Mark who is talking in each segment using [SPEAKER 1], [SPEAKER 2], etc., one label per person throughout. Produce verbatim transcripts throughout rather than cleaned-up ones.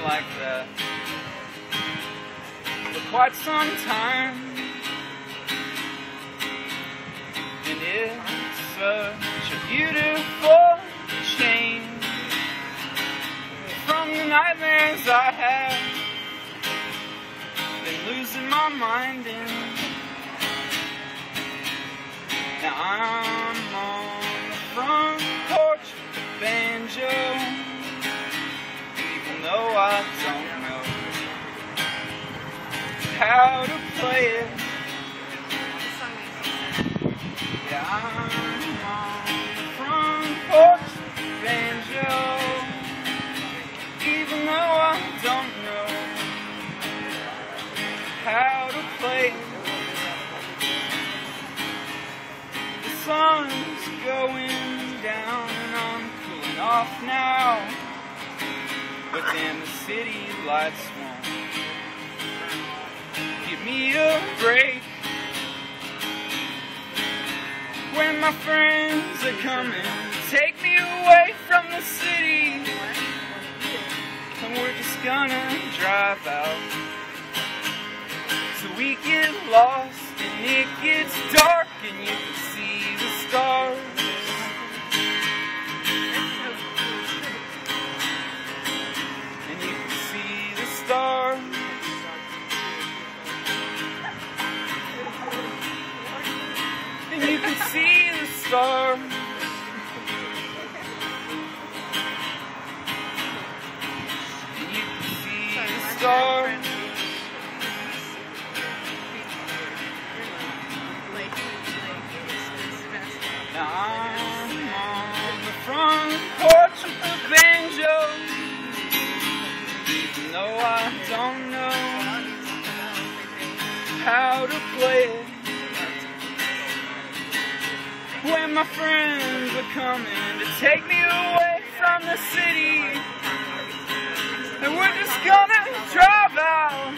[SPEAKER 1] like that for quite some time, and it's such a beautiful change from the nightmares I have been losing my mind in. Now I'm on the front porch with the banjo, even though I don't know how to play it. Yeah, I'm on the front porch with the banjo, even though I don't know how to play it. The sun's going down and I'm cooling off now, but then the city lights won't give me a break. When my friends are coming to take me away from the city, and we're just gonna drive out so we get lost and it gets dark and you can see the stars. And you can see the stars. And you can see the stars. And you can see the stars. Now I'm on the front porch with the banjo, even though I don't know how to play it. When my friends are coming to take me away from the city, and we're just gonna drive out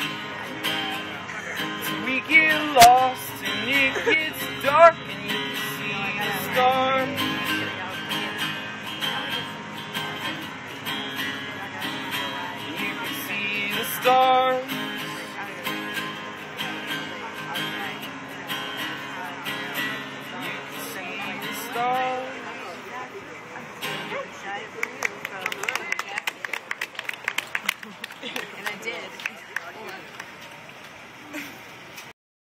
[SPEAKER 1] till we get lost and it gets dark and you can see the stars. And you can see the stars.
[SPEAKER 2] And I did.